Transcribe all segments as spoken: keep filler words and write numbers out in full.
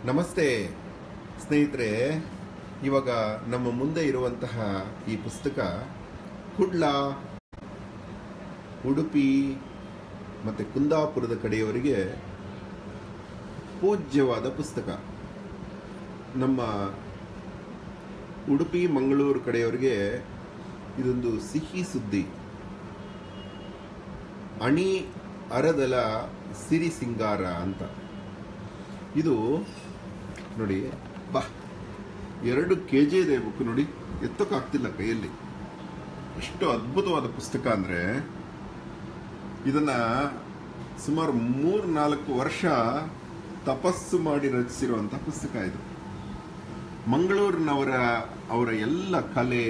ನಮಸ್ತೆ ಸ್ನೇಹಿತರೆ, ಇವಾಗ ನಮ್ಮ ಮುಂದೆ ಇರುವಂತಹ ಈ ಪುಸ್ತಕ ಕುಡ್ಲ, ಉಡುಪಿ ಮತ್ತು ಕುಂದಾಪುರದ ಕಡೆಯವರಿಗೆ ಪೂಜ್ಯವಾದ ಪುಸ್ತಕ. ನಮ್ಮ ಉಡುಪಿ ಮಂಗಳೂರು ಕಡೆಯವರಿಗೆ ಇದೊಂದು ಸಿಹಿ ಸುದ್ದಿ. ಅಣಿ ಅರದಲ ಸಿರಿ ಸಿಂಗಾರ ಅಂತ. ಇದು ನೋಡಿ, ಬಾ ಎರಡು ಕೆ ಜಿ ಇದೆ ಬುಕ್. ನೋಡಿ, ಎತ್ತಕ್ಕಾಗ್ತಿಲ್ಲ ಕೈಯಲ್ಲಿ. ಎಷ್ಟು ಅದ್ಭುತವಾದ ಪುಸ್ತಕ ಅಂದರೆ, ಇದನ್ನ ಸುಮಾರು ಮೂರ್ ನಾಲ್ಕು ವರ್ಷ ತಪಸ್ಸು ಮಾಡಿ ರಚಿಸಿರುವಂತಹ ಪುಸ್ತಕ ಇದು. ಮಂಗಳೂರಿನವರ ಅವರ ಎಲ್ಲ ಕಲೆ,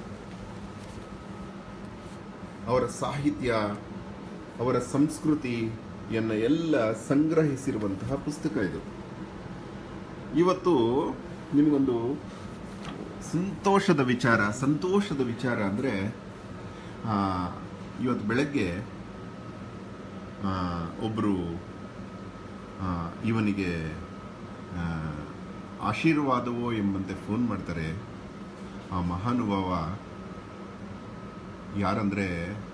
ಅವರ ಸಾಹಿತ್ಯ, ಅವರ ಸಂಸ್ಕೃತಿಯನ್ನ ಎಲ್ಲ ಸಂಗ್ರಹಿಸಿರುವಂತಹ ಪುಸ್ತಕ ಇದು. ಇವತ್ತು ನಿಮಗೊಂದು ಸಂತೋಷದ ವಿಚಾರ ಸಂತೋಷದ ವಿಚಾರ ಅಂದರೆ, ಇವತ್ತು ಬೆಳಗ್ಗೆ ಒಬ್ಬರು ಇವನಿಗೆ ಆಶೀರ್ವಾದವೋ ಎಂಬಂತೆ ಫೋನ್ ಮಾಡ್ತಾರೆ. ಆ ಮಹಾನುಭಾವ ಯಾರಂದರೆ,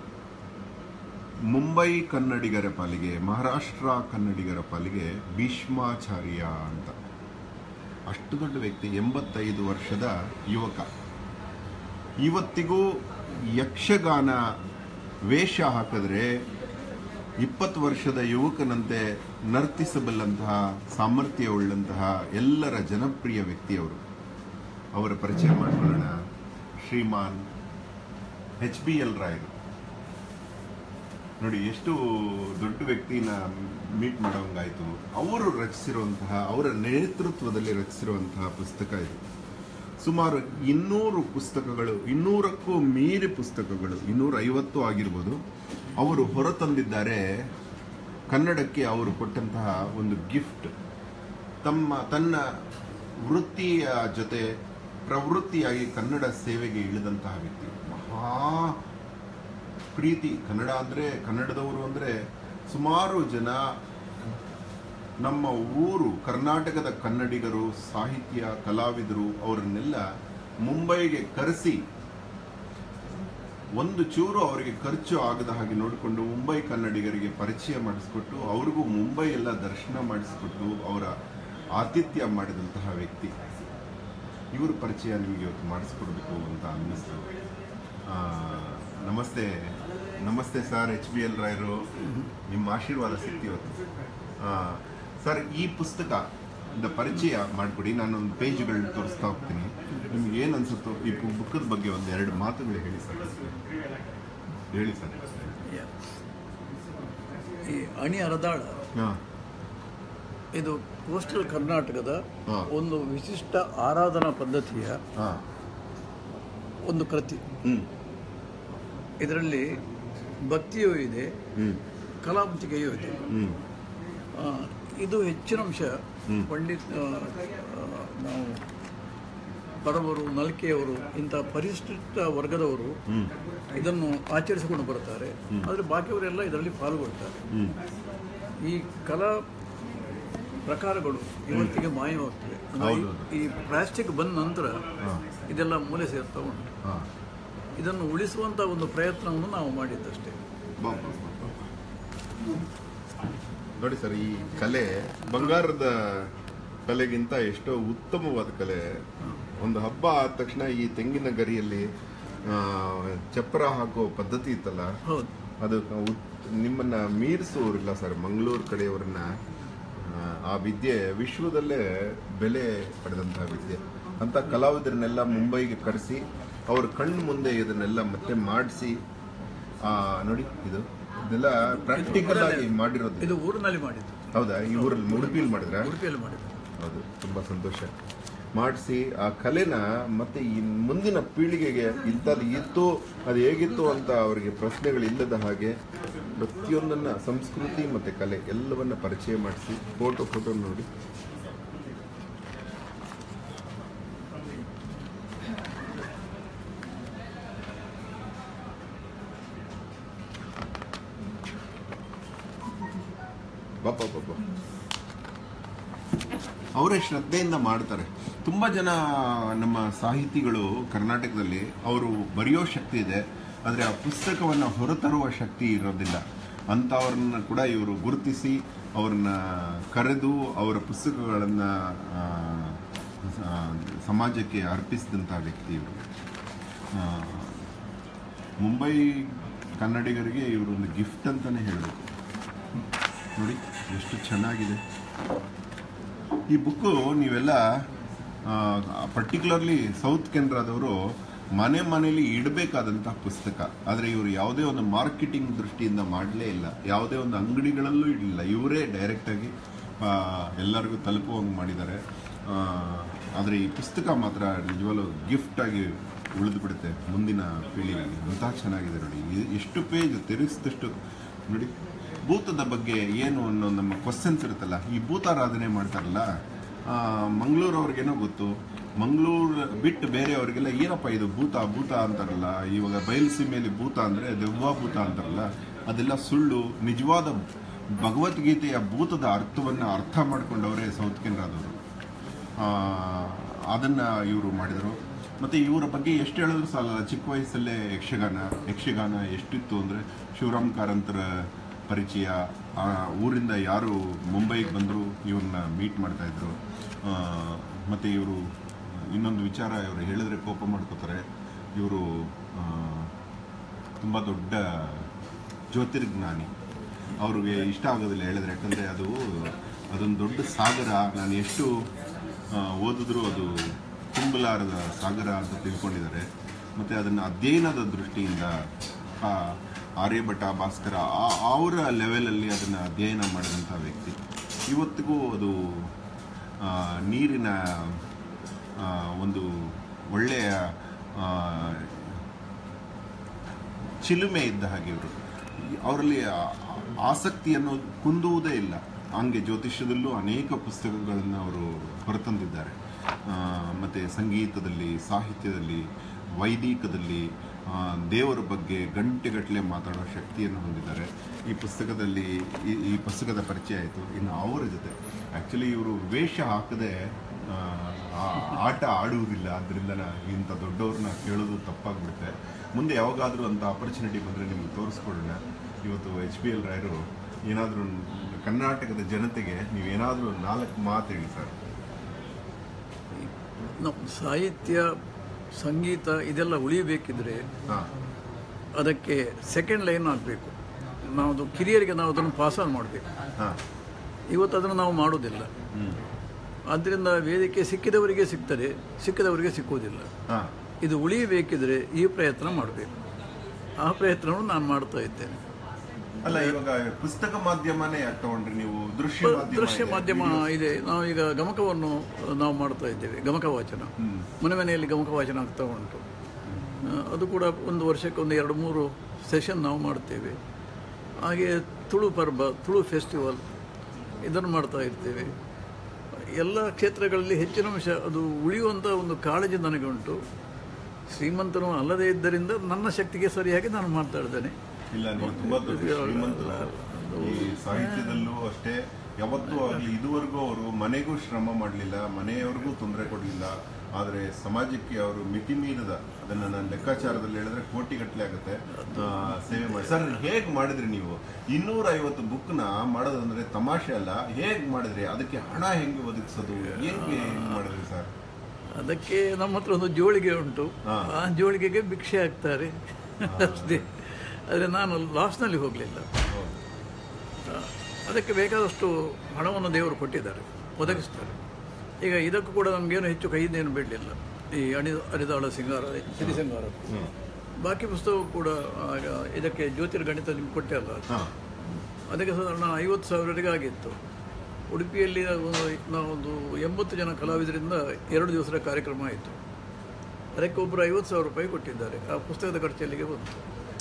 ಮುಂಬೈ ಕನ್ನಡಿಗರ ಪಾಲಿಗೆ, ಮಹಾರಾಷ್ಟ್ರ ಕನ್ನಡಿಗರ ಪಾಲಿಗೆ ಭೀಷ್ಮಾಚಾರ್ಯ ಅಂತ. ಅಷ್ಟು ದೊಡ್ಡ ವ್ಯಕ್ತಿ, ಎಂಬತ್ತೈದು ವರ್ಷದ ಯುವಕ. ಇವತ್ತಿಗೂ ಯಕ್ಷಗಾನ ವೇಷ ಹಾಕಿದ್ರೆ ಇಪ್ಪತ್ತು ವರ್ಷದ ಯುವಕನಂತೆ ನರ್ತಿಸಬಲ್ಲಂತಹ ಸಾಮರ್ಥ್ಯವುಳ್ಳಂತಹ ಎಲ್ಲರ ಜನಪ್ರಿಯ ವ್ಯಕ್ತಿಯವರು. ಅವರ ಪರಿಚಯ ಮಾಡಿಕೊಳ್ಳೋಣ. ಶ್ರೀಮಾನ್ ಎಚ್ ಬಿ ಎಲ್ ರಾಯರು. ನೋಡಿ, ಎಷ್ಟು ದೊಡ್ಡ ವ್ಯಕ್ತಿನ ಮೀಟ್ ಮಾಡೋಂಗಾಯ್ತು. ಅವರು ರಚಿಸಿರುವಂತಹ, ಅವರ ನೇತೃತ್ವದಲ್ಲಿ ರಚಿಸಿರುವಂತಹ ಪುಸ್ತಕ ಇದು. ಸುಮಾರು ಇನ್ನೂರು ಪುಸ್ತಕಗಳು, ಇನ್ನೂರಕ್ಕೂ ಮೀರಿ ಪುಸ್ತಕಗಳು, ಇನ್ನೂರ ಐವತ್ತು ಆಗಿರ್ಬೋದು, ಅವರು ಹೊರತಂದಿದ್ದಾರೆ. ಕನ್ನಡಕ್ಕೆ ಅವರು ಕೊಟ್ಟಂತಹ ಒಂದು ಗಿಫ್ಟ್. ತಮ್ಮ ತನ್ನ ವೃತ್ತಿಯ ಜೊತೆ ಪ್ರವೃತ್ತಿಯಾಗಿ ಕನ್ನಡ ಸೇವೆಗೆ ಇಳಿದಂತಹ ವ್ಯಕ್ತಿ. ಮಹಾ ಪ್ರೀತಿ. ಕನ್ನಡ ಅಂದರೆ, ಕನ್ನಡದವರು ಅಂದರೆ ಸುಮಾರು ಜನ, ನಮ್ಮ ಊರು ಕರ್ನಾಟಕದ ಕನ್ನಡಿಗರು, ಸಾಹಿತ್ಯ ಕಲಾವಿದರು, ಅವರನ್ನೆಲ್ಲ ಮುಂಬೈಗೆ ಕರೆಸಿ, ಒಂದು ಚೂರು ಅವರಿಗೆ ಖರ್ಚು ಆಗದ ಹಾಗೆ ನೋಡಿಕೊಂಡು ಮುಂಬೈ ಕನ್ನಡಿಗರಿಗೆ ಪರಿಚಯ ಮಾಡಿಸ್ಕೊಟ್ಟು, ಅವ್ರಿಗೂ ಮುಂಬೈ ಎಲ್ಲ ದರ್ಶನ ಮಾಡಿಸ್ಕೊಟ್ಟು ಅವರ ಆತಿಥ್ಯ ಮಾಡಿದಂತಹ ವ್ಯಕ್ತಿ. ಇವ್ರ ಪರಿಚಯ ನಿಮಗೆ ಇವತ್ತು ಮಾಡಿಸ್ಕೊಡ್ಬೇಕು ಅಂತ ಅನ್ನಿಸ್ತು. ನಮಸ್ತೆ ನಮಸ್ತೆ ಸರ್, ಎಚ್ ಬಿ ಎಲ್ ರಾಯರು. ನಿಮ್ಮ ಆಶೀರ್ವಾದ ಸಿಕ್ತಿ ಇವತ್ತು. ಸರ್, ಈ ಪುಸ್ತಕ ಪರಿಚಯ ಮಾಡಿಕೊಡಿ. ನಾನೊಂದು ಪೇಜ್ಗಳನ್ನ ತೋರಿಸ್ತಾ ಹೋಗ್ತೀನಿ. ನಿಮ್ಗೆ ಏನು ಅನ್ಸುತ್ತೋ ಈ ಬುಕ್ಕದ ಬಗ್ಗೆ ಒಂದು ಎರಡು ಮಾತುಗಳು ಹೇಳಿ ಸರ್. ಹೇಳಿ ಸರ್. ಈ ಅಣಿ ಅರದಾಳ ಇದು ಕೋಸ್ಟಲ್ ಕರ್ನಾಟಕದ ಒಂದು ವಿಶಿಷ್ಟ ಆರಾಧನಾ ಪದ್ಧತಿಯ ಒಂದು ಕೃತಿ. ಇದರಲ್ಲಿ ಭಕ್ತಿಯೂ ಇದೆ, ಕಲಾವಂತಿಕೆಯೂ ಇದೆ. ಇದು ಹೆಚ್ಚಿನ ಅಂಶ ಪಂಡಿತ್ ನಾವು ಬಡವರು, ನಲ್ಕೆಯವರು, ಇಂಥ ಪರಿಶಿಷ್ಟ ವರ್ಗದವರು ಇದನ್ನು ಆಚರಿಸಿಕೊಂಡು ಬರುತ್ತಾರೆ. ಆದರೆ ಬಾಕಿಯವರೆಲ್ಲ ಇದರಲ್ಲಿ ಪಾಲ್ಗೊಳ್ತಾರೆ. ಈ ಕಲಾ ಪ್ರಕಾರಗಳು ಇವತ್ತಿಗೆ ಮಾಯವಾಗ್ತವೆ. ಈ ಪ್ಲಾಸ್ಟಿಕ್ ಬಂದ ನಂತರ ಇದೆಲ್ಲ ಮೂಲೆ ಸೇರ್ತಾ ಉಂಟು. ಇದನ್ನು ಉಳಿಸುವಂಥ ಒಂದು ಪ್ರಯತ್ನವನ್ನು ನಾವು ಮಾಡಿದ್ದಷ್ಟೇ. ನೋಡಿ ಸರ್, ಈ ಕಲೆ ಬಂಗಾರದ ಕಲೆಗಿಂತ ಎಷ್ಟೋ ಉತ್ತಮವಾದ ಕಲೆ. ಒಂದು ಹಬ್ಬ ಆದ ತಕ್ಷಣ ಈ ತೆಂಗಿನ ಗರಿಯಲ್ಲಿ ಚಪ್ಪರ ಹಾಕೋ ಪದ್ಧತಿ ಇತ್ತಲ್ಲ, ಅದು ನಿಮ್ಮನ್ನ ಮೀರಿಸೋರಿಲ್ಲ ಸರ್. ಮಂಗಳೂರು ಕಡೆಯವರನ್ನ ಆ ವಿದ್ಯೆ ವಿಶ್ವದಲ್ಲೇ ಬೆಲೆ ಪಡೆದಂತಹ ವಿದ್ಯೆ. ಅಂತ ಕಲಾವಿದರನ್ನೆಲ್ಲ ಮುಂಬೈಗೆ ಕರೆಸಿ ಅವ್ರ ಕಣ್ಣು ಮುಂದೆ ಇದನ್ನೆಲ್ಲ ಮತ್ತೆ ಮಾಡಿಸಿ, ನೋಡಿ ಇದು ಇದೆಲ್ಲ ಪ್ರಾಕ್ಟಿಕಲ್ ಆಗಿ ಮಾಡಿರೋದು. ಇದು ಊರಿನಲ್ಲಿ ಮಾಡಿದ್ದು. ಹೌದಾ? ಈ ಊರಲ್ಲಿ ಉಡುಪಿಯಲ್ಲಿ ಮಾಡಿದ್ರ? ಉಡುಪಿಯಲ್ಲಿ ಮಾಡಿದ್ರು. ಹೌದು, ತುಂಬಾ ಸಂತೋಷ. ಮಾಡಿಸಿ ಆ ಕಲೆನ ಮತ್ತೆ ಈ ಮುಂದಿನ ಪೀಳಿಗೆಗೆ ಇಂಥದ್ದು ಇತ್ತು, ಅದು ಹೇಗಿತ್ತು ಅಂತ ಅವರಿಗೆ ಪ್ರಶ್ನೆಗಳಿಲ್ಲದ ಹಾಗೆ ಪ್ರತಿಯೊಂದನ್ನ, ಸಂಸ್ಕೃತಿ ಮತ್ತೆ ಕಲೆ ಎಲ್ಲವನ್ನ ಪರಿಚಯ ಮಾಡಿಸಿ ಫೋಟೋ ಫೋಟೋ ನೋಡಿ. ಬಾಪ ಬಾಪ ಅವರೇ ಶ್ರದ್ಧೆಯಿಂದ ಮಾಡ್ತಾರೆ. ತುಂಬ ಜನ ನಮ್ಮ ಸಾಹಿತಿಗಳು ಕರ್ನಾಟಕದಲ್ಲಿ ಅವರು ಬರೆಯೋ ಶಕ್ತಿ ಇದೆ, ಆದರೆ ಆ ಪುಸ್ತಕವನ್ನು ಹೊರತರುವ ಶಕ್ತಿ ಇರೋದಿಲ್ಲ. ಅಂಥವ್ರನ್ನ ಕೂಡ ಇವರು ಗುರುತಿಸಿ ಅವ್ರನ್ನ ಕರೆದು ಅವರ ಪುಸ್ತಕಗಳನ್ನು ಸಮಾಜಕ್ಕೆ ಅರ್ಪಿಸಿದಂಥ ವ್ಯಕ್ತಿ ಇವರು. ಮುಂಬೈ ಕನ್ನಡಿಗರಿಗೆ ಇವರೊಂದು ಗಿಫ್ಟ್ ಅಂತಲೇ ಹೇಳಬೇಕು. ನೋಡಿ ಎಷ್ಟು ಚೆನ್ನಾಗಿದೆ ಈ ಬುಕ್ಕು. ನೀವೆಲ್ಲ ಪರ್ಟಿಕ್ಯುಲರ್ಲಿ ಸೌತ್ ಕೆನರಾದವರು ಮನೆ ಮನೆಯಲ್ಲಿ ಇಡಬೇಕಾದಂಥ ಪುಸ್ತಕ. ಆದರೆ ಇವರು ಯಾವುದೇ ಒಂದು ಮಾರ್ಕೆಟಿಂಗ್ ದೃಷ್ಟಿಯಿಂದ ಮಾಡಲೇ ಇಲ್ಲ, ಯಾವುದೇ ಒಂದು ಅಂಗಡಿಗಳಲ್ಲೂ ಇಡಲಿಲ್ಲ. ಇವರೇ ಡೈರೆಕ್ಟಾಗಿ ಎಲ್ಲರಿಗೂ ತಲುಪುವಂಗೆ ಮಾಡಿದ್ದಾರೆ. ಆದರೆ ಈ ಪುಸ್ತಕ ಮಾತ್ರ ನಿಜವಾಗ್ಲೂ ಗಿಫ್ಟಾಗಿ ಉಳಿದು ಬಿಡುತ್ತೆ ಮುಂದಿನ ಪೀಳಿಗೆಗೆ. ಅಂತಹ ಚೆನ್ನಾಗಿದೆ ನೋಡಿ. ಎಷ್ಟು ಪೇಜ್ ತಿರುಗಿಸಿದಷ್ಟು ನೋಡಿ. ಭೂತದ ಬಗ್ಗೆ ಏನು ಅನ್ನೋ ನಮ್ಮ ಕ್ವಶನ್ಸ್ ಇರುತ್ತಲ್ಲ, ಈ ಭೂತಾರಾಧನೆ ಮಾಡ್ತಾರಲ್ಲ, ಮಂಗಳೂರು ಅವ್ರಿಗೇನೋ ಗೊತ್ತು, ಮಂಗಳೂರು ಬಿಟ್ಟು ಬೇರೆಯವ್ರಿಗೆಲ್ಲ ಏನಪ್ಪ ಇದು ಭೂತ ಭೂತ ಅಂತಾರಲ್ಲ. ಇವಾಗ ಬಯಲುಸೀಮೆಯಲ್ಲಿ ಭೂತ ಅಂದರೆ ದೆವ್ವ ಭೂತ ಅಂತಾರಲ್ಲ, ಅದೆಲ್ಲ ಸುಳ್ಳು. ನಿಜವಾದ ಭಗವದ್ಗೀತೆಯ ಭೂತದ ಅರ್ಥವನ್ನು ಅರ್ಥ ಮಾಡ್ಕೊಂಡವರೇ ಸೌತ್ ಕೆನರಾದವರು. ಅದನ್ನು ಇವರು ಮಾಡಿದರು. ಮತ್ತು ಇವರ ಬಗ್ಗೆ ಎಷ್ಟು ಹೇಳಿದ್ರು ಸಾಲಲ್ಲ. ಚಿಕ್ಕ ವಯಸ್ಸಲ್ಲೇ ಯಕ್ಷಗಾನ ಯಕ್ಷಗಾನ ಎಷ್ಟಿತ್ತು ಅಂದರೆ ಶಿವರಾಮ್ ಕಾರಂತರ ಪರಿಚಯ. ಊರಿಂದ ಯಾರು ಮುಂಬೈಗೆ ಬಂದರೂ ಇವ್ರನ್ನ ಮೀಟ್ ಮಾಡ್ತಾಯಿದ್ರು. ಮತ್ತು ಇವರು ಇನ್ನೊಂದು ವಿಚಾರ, ಇವರು ಹೇಳಿದ್ರೆ ಕೋಪ ಮಾಡ್ಕೋತಾರೆ. ಇವರು ತುಂಬ ದೊಡ್ಡ ಜ್ಯೋತಿರ್ಜ್ಞಾನಿ. ಅವ್ರಿಗೆ ಇಷ್ಟ ಆಗೋದಿಲ್ಲ ಹೇಳಿದ್ರೆ, ಯಾಕಂದರೆ ಅದು ಅದೊಂದು ದೊಡ್ಡ ಸಾಗರ. ನಾನು ಎಷ್ಟು ಓದಿದ್ರೂ ಅದು ತುಂಬಲಾರದ ಸಾಗರ ಅಂತ ತಿಳ್ಕೊಂಡಿದ್ದಾರೆ. ಮತ್ತು ಅದನ್ನು ಅಧ್ಯಯನದ ದೃಷ್ಟಿಯಿಂದ ಆರ್ಯಭಟ, ಭಾಸ್ಕರ ಅವರ ಲೆವೆಲಲ್ಲಿ ಅದನ್ನು ಅಧ್ಯಯನ ಮಾಡಿದಂಥ ವ್ಯಕ್ತಿ. ಇವತ್ತಿಗೂ ಅದು ನೀರಿನ ಒಂದು ಒಳ್ಳೆಯ ಚಿಲುಮೆ ಇದ್ದ ಹಾಗೆ ಇವರು. ಅವರಲ್ಲಿ ಆಸಕ್ತಿಯನ್ನು ಕುಂದುವುದೇ ಇಲ್ಲ. ಹಂಗೆ ಜ್ಯೋತಿಷ್ಯದಲ್ಲೂ ಅನೇಕ ಪುಸ್ತಕಗಳನ್ನು ಅವರು ಹೊರತಂದಿದ್ದಾರೆ. ಮತ್ತು ಸಂಗೀತದಲ್ಲಿ, ಸಾಹಿತ್ಯದಲ್ಲಿ, ವೈದಿಕದಲ್ಲಿ, ದೇವರ ಬಗ್ಗೆ ಗಂಟೆಗಟ್ಟಲೆ ಮಾತಾಡೋ ಶಕ್ತಿಯನ್ನು ಹೊಂದಿದ್ದಾರೆ. ಈ ಪುಸ್ತಕದಲ್ಲಿ ಈ ಈ ಪುಸ್ತಕದ ಪರಿಚಯ ಆಯಿತು. ಇನ್ನು ಅವರ ಜೊತೆ ಆ್ಯಕ್ಚುಲಿ ಇವರು ವೇಷ ಹಾಕದೆ ಆಟ ಆಡುವುದಿಲ್ಲ. ಆದ್ದರಿಂದ ಇಂಥ ದೊಡ್ಡವ್ರನ್ನ ಕೇಳೋದು ತಪ್ಪಾಗ್ಬಿಡುತ್ತೆ. ಮುಂದೆ ಯಾವಾಗಾದರೂ ಅಂಥ ಆಪರ್ಚುನಿಟಿ ಬಂದರೆ ನಿಮಗೆ ತೋರಿಸ್ಕೊಡೋಣ. ಇವತ್ತು ಎಚ್ ಪಿ ಎಲ್ ರಾಯರು ಏನಾದರೂ ಕರ್ನಾಟಕದ ಜನತೆಗೆ ನೀವೇನಾದರೂ ನಾಲ್ಕು ಮಾತು ಹೇಳಿ ಸರ್. ನಮ್ಮ ಸಾಹಿತ್ಯ, ಸಂಗೀತ ಇದೆಲ್ಲ ಉಳಿಬೇಕಿದ್ರೆ ಅದಕ್ಕೆ ಸೆಕೆಂಡ್ ಲೈನ್ ಆಗಬೇಕು. ನಾವು ಕಿರಿಯರಿಗೆ ನಾವು ಅದನ್ನು ಪಾಸ್ ಆನ್ ಮಾಡಬೇಕು. ಇವತ್ತು ಅದನ್ನು ನಾವು ಮಾಡೋದಿಲ್ಲ. ಆದ್ದರಿಂದ ವೇದಿಕೆ ಸಿಕ್ಕಿದವರಿಗೆ ಸಿಗ್ತದೆ, ಸಿಕ್ಕಿದವರಿಗೆ ಸಿಕ್ಕುವುದಿಲ್ಲ. ಇದು ಉಳಿಯಬೇಕಿದ್ರೆ ಈ ಪ್ರಯತ್ನ ಮಾಡಬೇಕು. ಆ ಪ್ರಯತ್ನವನ್ನು ನಾನು ಮಾಡ್ತಾ ಇದ್ದೇನೆ. ಅಲ್ಲ, ಇವಾಗ ಪುಸ್ತಕ ಮಾಧ್ಯಮನೇ ಯಾಕೆ ತಗೊಂಡ್ರಿ ನೀವು? ದೃಶ್ಯ ದೃಶ್ಯ ಮಾಧ್ಯಮ ಇದೆ. ನಾವು ಈಗ ಗಮಕವನ್ನು ನಾವು ಮಾಡ್ತಾ ಇದ್ದೇವೆ. ಗಮಕ ವಾಚನ ಮನೆ ಮನೆಯಲ್ಲಿ ಗಮಕ ವಾಚನ ಆಗ್ತಾ ಉಂಟು. ಅದು ಕೂಡ ಒಂದು ವರ್ಷಕ್ಕೆ ಒಂದು ಎರಡು ಮೂರು ಸೆಷನ್ ನಾವು ಮಾಡ್ತೇವೆ. ಹಾಗೆ ತುಳು ಪರ್ಬ, ತುಳು ಫೆಸ್ಟಿವಲ್ ಇದನ್ನು ಮಾಡ್ತಾ ಇರ್ತೇವೆ. ಎಲ್ಲ ಕ್ಷೇತ್ರಗಳಲ್ಲಿ ಹೆಚ್ಚಿನ ಅಂಶ ಅದು ಉಳಿಯುವಂಥ ಒಂದು ಕಾಳಜಿ ನನಗೆ ಉಂಟು. ಶ್ರೀಮಂತನು ಅಲ್ಲದೇ ಇದ್ದರಿಂದ ನನ್ನ ಶಕ್ತಿಗೆ ಸರಿಯಾಗಿ ನಾನು ಮಾಡ್ತಾ ಇದ್ದೇನೆ. ಇಲ್ಲ, ನೀವು ತುಂಬ ಶ್ರೀಮಂತರು. ಈ ಸಾಹಿತ್ಯದಲ್ಲೂ ಅಷ್ಟೇ ಯಾವತ್ತೂ ಆಗಲಿ ಇದುವರೆಗೂ ಅವರು ಮನೆಗೂ ಶ್ರಮ ಮಾಡಲಿಲ್ಲ, ಮನೆಯವ್ರಿಗೂ ತೊಂದರೆ ಕೊಡಲಿಲ್ಲ. ಆದರೆ ಸಮಾಜಕ್ಕೆ ಅವರು ಮಿತಿ ಮೀರದ, ಅದನ್ನು ನಾನು ಲೆಕ್ಕಾಚಾರದಲ್ಲಿ ಹೇಳಿದ್ರೆ ಕೋಟಿಗಟ್ಟಲೆ ಆಗುತ್ತೆ, ಸೇವೆ ಮಾಡಿ. ಸರ್, ಹೇಗೆ ಮಾಡಿದ್ರಿ ನೀವು? ಇನ್ನೂರ ಐವತ್ತು ಬುಕ್ನ ಮಾಡೋದಂದ್ರೆ ತಮಾಷೆ ಅಲ್ಲ. ಹೇಗೆ ಮಾಡಿದ್ರಿ? ಅದಕ್ಕೆ ಹಣ ಹೆಂಗೆ ಒದಗಿಸೋದು? ಹೆಂಗೆ ಹೆಂಗೆ ಮಾಡಿದ್ರಿ ಸರ್? ಅದಕ್ಕೆ ನಮ್ಮ ಹತ್ರ ಒಂದು ಜೋಳಿಗೆ ಉಂಟು. ಆ ಜೋಳಿಗೆಗೆ ಭಿಕ್ಷೆ ಹಾಕ್ತಾರೆ ಅಷ್ಟೇ. ಆದರೆ ನಾನು ಲಾಸ್ನಲ್ಲಿ ಹೋಗಲಿಲ್ಲ. ಅದಕ್ಕೆ ಬೇಕಾದಷ್ಟು ಹಣವನ್ನು ದೇವರು ಕೊಟ್ಟಿದ್ದಾರೆ, ಒದಗಿಸ್ತಾರೆ. ಈಗ ಇದಕ್ಕೂ ಕೂಡ ನಮಗೇನು ಹೆಚ್ಚು ಕೈದೇನು ಬಿಡಲಿಲ್ಲ. ಈ ಅಣಿ ಅರಿದಾಳ ಸಿಂಗಾರ, ಸಿರಿ ಸಿಂಗಾರ, ಬಾಕಿ ಪುಸ್ತಕ ಕೂಡ ಇದಕ್ಕೆ ಜ್ಯೋತಿರ್ಗಣಿತ ನಿಮ್ಗೆ ಕೊಟ್ಟೆ ಅಲ್ಲ, ಅದಕ್ಕೆ ಸಾಧಾರಣ ಐವತ್ತು ಸಾವಿರವರೆಗೆ ಆಗಿತ್ತು. ಉಡುಪಿಯಲ್ಲಿ ಒಂದು ನಾವೊಂದು ಎಂಬತ್ತು ಜನ ಕಲಾವಿದರಿಂದ ಎರಡು ದಿವಸದ ಕಾರ್ಯಕ್ರಮ ಆಯಿತು. ಅದಕ್ಕೆ ಒಬ್ಬರು ಐವತ್ತು ಸಾವಿರ ರೂಪಾಯಿ ಕೊಟ್ಟಿದ್ದಾರೆ. ಆ ಪುಸ್ತಕದ ಖರ್ಚಲ್ಲಿಗೆ ಬಂತು.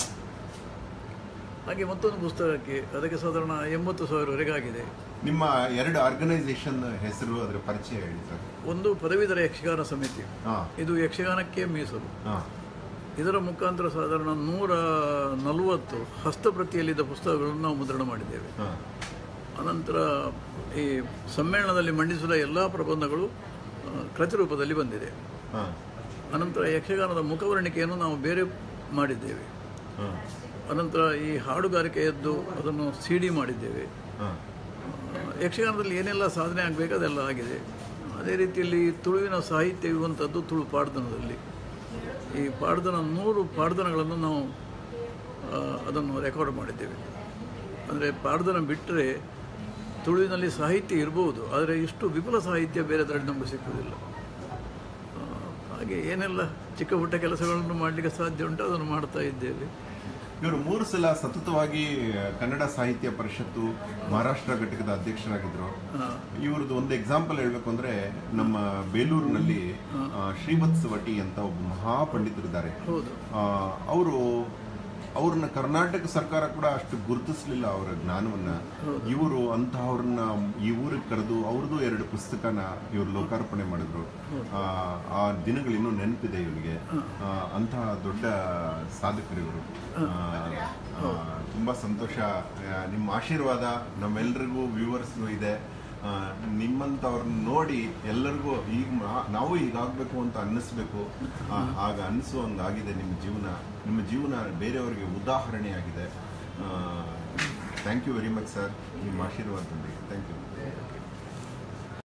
ಹಾಗೆ ಮತ್ತೊಂದು ಪುಸ್ತಕಕ್ಕೆ ಅದಕ್ಕೆ ಸಾಧಾರಣ ಎಂಬತ್ತು ಸಾವಿರವರೆಗೆ ಆಗಿದೆ. ನಿಮ್ಮ ಎರಡು ಆರ್ಗನೈಸೇಷನ್ ಹೆಸರು, ಅದರ ಪರಿಚಯ ಹೇಳಿ ಸರ್. ಒಂದು ಪದವೀಧರ ಯಕ್ಷಗಾನ ಸಮಿತಿ, ಇದು ಯಕ್ಷಗಾನಕ್ಕೆ ಮೀಸಲು. ಇದರ ಮುಖಾಂತರ ಸಾಧಾರಣ ನೂರ ನಲವತ್ತು ಹಸ್ತಪ್ರತಿಯಲ್ಲಿದ್ದ ಪುಸ್ತಕಗಳನ್ನು ನಾವು ಮುದ್ರಣ ಮಾಡಿದ್ದೇವೆ. ಅನಂತರ ಈ ಸಮ್ಮೇಳನದಲ್ಲಿ ಮಂಡಿಸಿದ ಎಲ್ಲ ಪ್ರಬಂಧಗಳು ಆ, ಕೃತಿ ರೂಪದಲ್ಲಿ ಬಂದಿದೆ. ಹಾಂ ಅನಂತರ ಯಕ್ಷಗಾನದ ಮುಖವರ್ಣಿಕೆಯನ್ನು ನಾವು ಬೇರೆ ಮಾಡಿದ್ದೇವೆ. ಹಾಂ ಅನಂತರ ಈ ಹಾಡುಗಾರಿಕೆಯದ್ದು ಅದನ್ನು ಸಿ ಡಿ ಮಾಡಿದ್ದೇವೆ. ಹಾಂ ಯಕ್ಷಗಾನದಲ್ಲಿ ಏನೆಲ್ಲ ಸಾಧನೆ ಆಗಬೇಕು ಅದೆಲ್ಲ ಆಗಿದೆ. ಅದೇ ರೀತಿಯಲ್ಲಿ ತುಳುವಿನ ಸಾಹಿತ್ಯ ಇರುವಂಥದ್ದು ತುಳು ಪಾಡ್ದನದಲ್ಲಿ. ಈ ಪಾಡ್ದನ ನೂರು ಪಾಡ್ದನಗಳನ್ನು ನಾವು ಆ, ಅದನ್ನು ರೆಕಾರ್ಡ್ ಮಾಡಿದ್ದೇವೆ. ಅಂದರೆ ಪಾಡ್ದನ ಬಿಟ್ಟರೆ ತುಳುವಿನಲ್ಲಿ ಸಾಹಿತ್ಯ ಇರ್ಬೋದು, ಆದರೆ ಇಷ್ಟು ವಿಪುಲ ಸಾಹಿತ್ಯ ಬೇರೆ ತಡೆ ನಮಗೆ ಸಿಕ್ಕುವುದಿಲ್ಲ. ಆ, ಹಾಗೆ ಏನೆಲ್ಲ ಚಿಕ್ಕ ಪುಟ್ಟ ಕೆಲಸಗಳನ್ನು ಮಾಡಲಿಕ್ಕೆ ಸಾಧ್ಯ ಉಂಟು ಅದನ್ನು ಮಾಡ್ತಾ ಇದ್ದೇವೆ. ಇವರು ಮೂರು ಸಲ ಸತತವಾಗಿ ಕನ್ನಡ ಸಾಹಿತ್ಯ ಪರಿಷತ್ತು ಮಹಾರಾಷ್ಟ್ರ ಘಟಕದ ಅಧ್ಯಕ್ಷರಾಗಿದ್ರು. ಇವ್ರದ್ದು ಒಂದು ಎಕ್ಸಾಂಪಲ್ ಹೇಳ್ಬೇಕು ಅಂದ್ರೆ ನಮ್ಮ ಬೇಲೂರಿನಲ್ಲಿ ಆ, ಶ್ರೀವತ್ಸ ವಟಿ ಅಂತ ಒಬ್ಬ ಮಹಾಪಂಡಿತರಿದ್ದಾರೆ. ಹೌದು. ಅವರು ಅವ್ರನ್ನ ಕರ್ನಾಟಕ ಸರ್ಕಾರ ಕೂಡ ಅಷ್ಟು ಗುರುತಿಸ್ಲಿಲ್ಲ ಅವರ ಜ್ಞಾನವನ್ನ. ಇವರು ಅಂತಹವ್ರನ್ನ ಈ ಊರಿಗೆ ಕರೆದು ಅವ್ರದ್ದು ಎರಡು ಪುಸ್ತಕನ ಇವರು ಲೋಕಾರ್ಪಣೆ ಮಾಡಿದ್ರು. ಆ, ಆ ದಿನಗಳು ಇನ್ನೂ ನೆನಪಿದೆ ಇವರಿಗೆ. ಅಂತಹ ದೊಡ್ಡ ಸಾಧಕರು ಇವರು. ತುಂಬಾ ಸಂತೋಷ. ಆ, ನಿಮ್ಮ ಆಶೀರ್ವಾದ ನಮ್ಮೆಲ್ರಿಗೂ ವ್ಯೂವರ್ಸ್ಗೂ ಇದೆ. ಆ, ನಿಮ್ಮಂಥವ್ರನ್ನ ನೋಡಿ ಎಲ್ಲರಿಗೂ ಈಗ ನಾ- ನಾವು ಹೀಗಾಗಬೇಕು ಅಂತ ಅನ್ನಿಸ್ಬೇಕು. ಆ, ಆಗ ಅನ್ನಿಸುವಂಗಾಗಿದೆ ನಿಮ್ಮ ಜೀವನ. ನಿಮ್ಮ ಜೀವನ ಬೇರೆಯವರಿಗೆ ಉದಾಹರಣೆಯಾಗಿದೆ. Thank you very much sir, ನಿಮ್ಮ ಆಶೀರ್ವಾದದೊಂದಿಗೆ. Thank you.